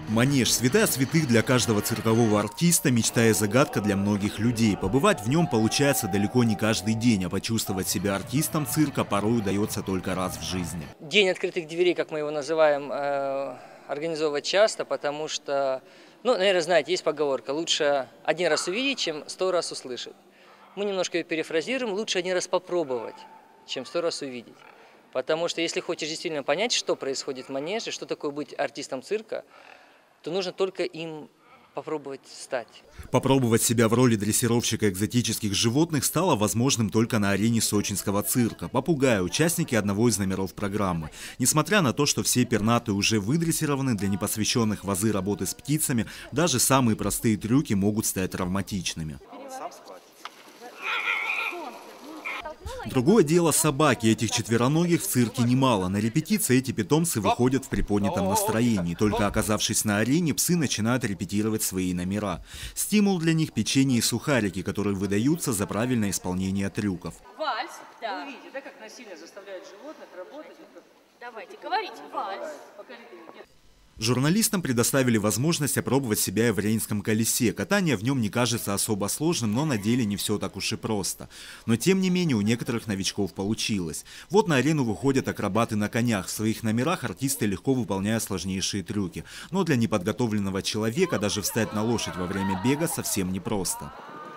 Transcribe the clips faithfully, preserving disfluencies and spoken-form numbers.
Манеж – святая святых для каждого циркового артиста, мечта и загадка для многих людей. Побывать в нем получается далеко не каждый день, а почувствовать себя артистом цирка порой удается только раз в жизни. День открытых дверей, как мы его называем, организовывать часто, потому что, ну, наверное, знаете, есть поговорка: лучше один раз увидеть, чем сто раз услышать. Мы немножко ее перефразируем: лучше один раз попробовать, чем сто раз увидеть. Потому что если хочешь действительно понять, что происходит в манеже, что такое быть артистом цирка, то нужно только им попробовать стать. Попробовать себя в роли дрессировщика экзотических животных стало возможным только на арене сочинского цирка. Попугаи – участники одного из номеров программы. Несмотря на то, что все пернатые уже выдрессированы, для непосвященных в азы работы с птицами даже самые простые трюки могут стать травматичными. Другое дело собаки. Этих четвероногих в цирке немало. На репетиции эти питомцы выходят в приподнятом настроении. Только оказавшись на арене, псы начинают репетировать свои номера. Стимул для них – печенье и сухарики, которые выдаются за правильное исполнение трюков. Вальс. Да. Вы видите, да, как насильно заставляют животных работать? Давайте, говорите. Вальс. Журналистам предоставили возможность опробовать себя и в Рейнском колесе. Катание в нем не кажется особо сложным, но на деле не все так уж и просто. Но тем не менее у некоторых новичков получилось. Вот на арену выходят акробаты на конях. В своих номерах артисты легко выполняют сложнейшие трюки. Но для неподготовленного человека даже встать на лошадь во время бега совсем непросто.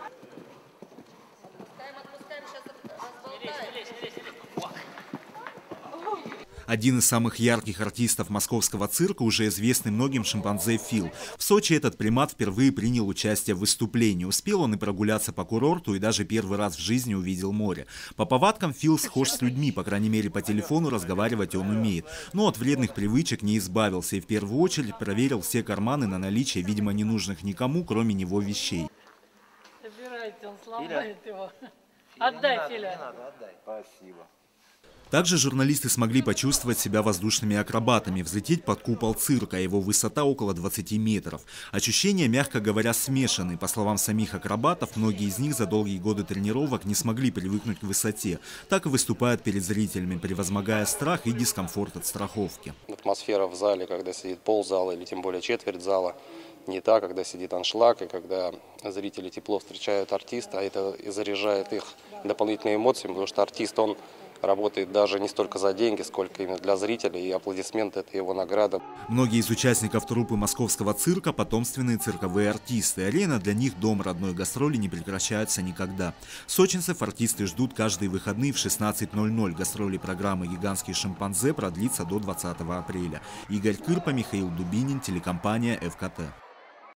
Один из самых ярких артистов московского цирка, уже известный многим шимпанзе Фил. В Сочи этот примат впервые принял участие в выступлении. Успел он и прогуляться по курорту, и даже первый раз в жизни увидел море. По повадкам Фил схож с людьми, по крайней мере по телефону разговаривать он умеет. Но от вредных привычек не избавился и в первую очередь проверил все карманы на наличие, видимо, ненужных никому, кроме него, вещей. Собирайте, он сломает его. Отдай, Филя. Спасибо. Также журналисты смогли почувствовать себя воздушными акробатами, взлететь под купол цирка, его высота около двадцати метров. Ощущения, мягко говоря, смешаны. По словам самих акробатов, многие из них за долгие годы тренировок не смогли привыкнуть к высоте. Так и выступают перед зрителями, превозмогая страх и дискомфорт от страховки. Атмосфера в зале, когда сидит ползала или тем более четверть зала, не та, когда сидит аншлаг, и когда зрители тепло встречают артиста, а это и заряжает их дополнительными эмоциями, потому что артист, он работает даже не столько за деньги, сколько именно для зрителей, и аплодисменты – это его награда. Многие из участников труппы московского цирка – потомственные цирковые артисты. Арена для них – дом родной, гастроли не прекращаются никогда. Сочинцев артисты ждут каждые выходные в шестнадцать ноль ноль. Гастроли программы «Гигантский шимпанзе» продлится до двадцатого апреля. Игорь Кырпа, Михаил Дубинин, телекомпания эф ка тэ.